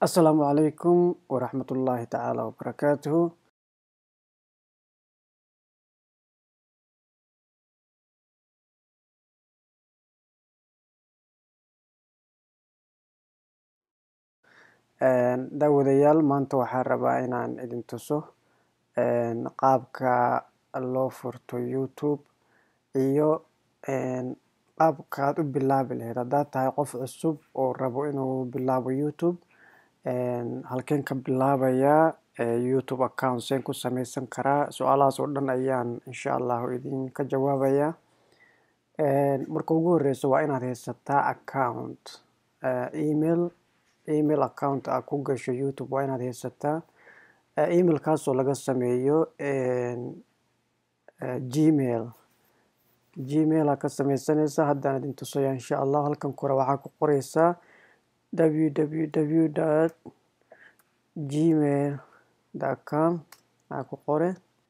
السلام عليكم ورحمة الله تعالى وبركاته. daawadayaal maanta waxaan rabaa inaan idin tuso qaabka loo furto YouTube iyo qaabka aad u bilaabi lahayd haddaad tahay qof cusub oo rabo inuu bilaabo YouTube. halkeen ka bilaabayaa YouTube account seen ku samaysan karaa su-aalahaas oo dhan ayaan insha allahu idinka jawaabayaa. marka ugu horeyso waa inaad haysataa account email account aad ku gasho YouTube waa inaad haysataa emailkaasoo laga sameeyo gmail aad ka sameysanaysaa. haddaan idin tusaya insha allah. halkan kore waxaa ku qoreysaa www.gmail.com aa ku qore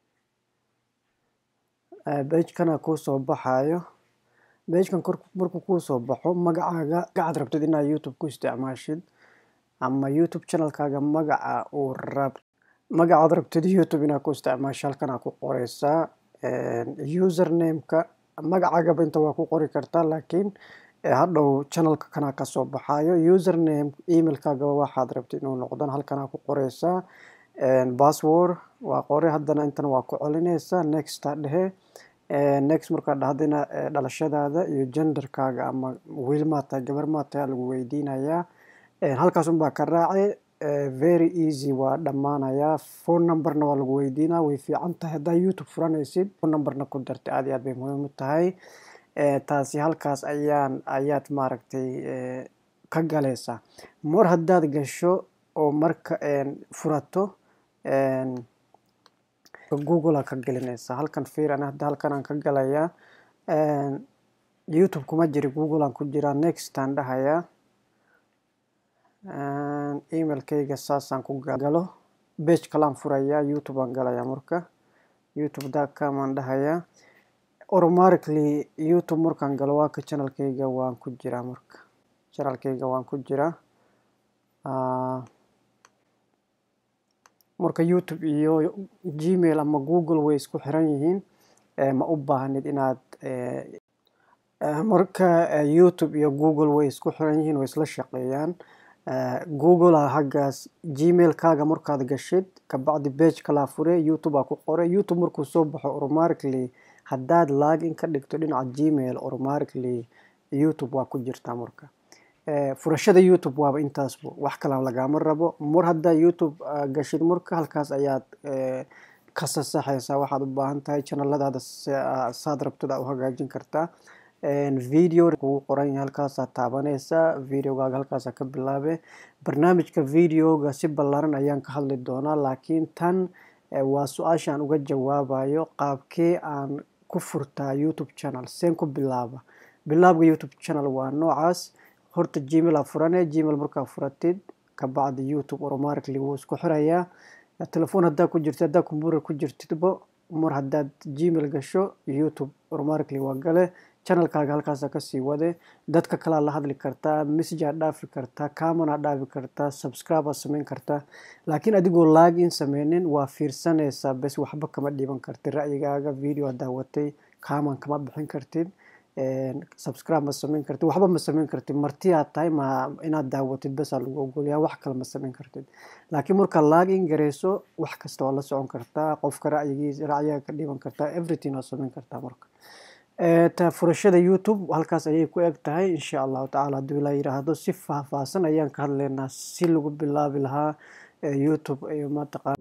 page-kan aa kuu soo baxayo. page-kan markuu kuu soo baxo magacaaga aad rabtid inaad YouTube ku isticmaashid ama YouTube channelkaaga magacaad rabtid YouTube inaad ku isticmaasho halkan aa ku qoreysaa. username-ka magacaagaba inta waa ku qori kartaa laakiin hadhow channelka kana ka soo baxayo. username emailkaaga waxaad rabtid inuu noqdon halkan aa ku qoreysaa. password waa qore haddana intan waa ku celinaysaa next aa dhehe. next markaad dhahdina dhalashadaada iyo genderkaaga ama wiil maa tahay gabar maa tahay lagu weydiinayaa. halkaas unbaa ka raaci. very easy waa dhammaanayaa. phone numberna waa lagu weydiinaa. way fiican tahay haddaa YouTube furanaysid phone numberna ku dartay aad iyo aad bay muhiim u tahay. taasi halkaas ayaad maaragtay ka galaysaa. mar haddaad gasho oo marka furato Google aa ka gelinaysaa. halkan fiir hadda halkan aan ka galayaa. YouTube kuma jiri Google aan ku jiraa. next aan dhahayaa. emailkayga saasaan ku galo. page kalaan furayaa. YouTube aan galayaa marka youtube.com aan dhahayaa. automatically YouTube markaan galo waa ka channelkayga waan ku jiraa marka marka YouTube iyo Gmail ama Google way isku xiran yihiin. ma u baahnid inaad marka YouTube iyo Google way isku xiran yihiin way isla shaqeeyaan. Google haggaas Gmail-kaaga markaad gashid kabacdi page kala fure YouTube aa ku qore. YouTube markuu soo baxo automatically haddaad login ka dhigto dhinaca Gmail automatically YouTube waa ku jirtaa marka. furashada YouTube waaba intaasba wax kale lagama rabo. mar haddaa YouTube gashid marka halkaas ayaad ka sasaxaysaa waxaad u baahan tahay channeladaada saad rabtid u hagaajin kartaa. video kugu qoran yahay halkaasaa taabanaysaa. videogaaga halkaasaa ka bilaabe. barnaamijka videoga si ballaaran ayaan ka hadli doonaa laakiin tan waa su-aashaan uga jawaabayo qaabkee aan ku furtaa YouTube channel seen ku bilaabga YouTube channel waa noocaas. horta Gmail aa furane. Gmail markaa furatid kabacdi YouTube automatically wuu isku xirayaa. telefoon haddaa ku jirtid haddaa computer ku jirtidba mar haddaad Gmail gasho YouTube automatically waa gale. channelkaaga halkaasaa kasii wade. dadka kalaa la hadli kartaa. message aad dhaafi kartaa. comment aad dhaafi kartaa. subscribe aad samayn kartaa. laakiin adigoo login sameynin waa fiirsanaysaa bes waxba kama dhiiban kartid. ra'yigaaga video aad daawatay comment kama bixin kartid. subscribe ma samayn kartid. waxba ma samayn kartid. marti aad tahay ma inaad daawatid bes aa lagu ogolyaa. wax kale ma samayn kartid. laakiin marka login gareyso wax kasta waa la socon kartaa. qofka ra'yiga ka dhiiban kartaa. everything waa samayn kartaa marka. furashada YouTube halkaas ayay ku eg tahay insha allahu tacaala. haddii la yiraahdo si faahfaahsan ayaan ka hadlaynaa si lagu bilaabi lahaa YouTube iyo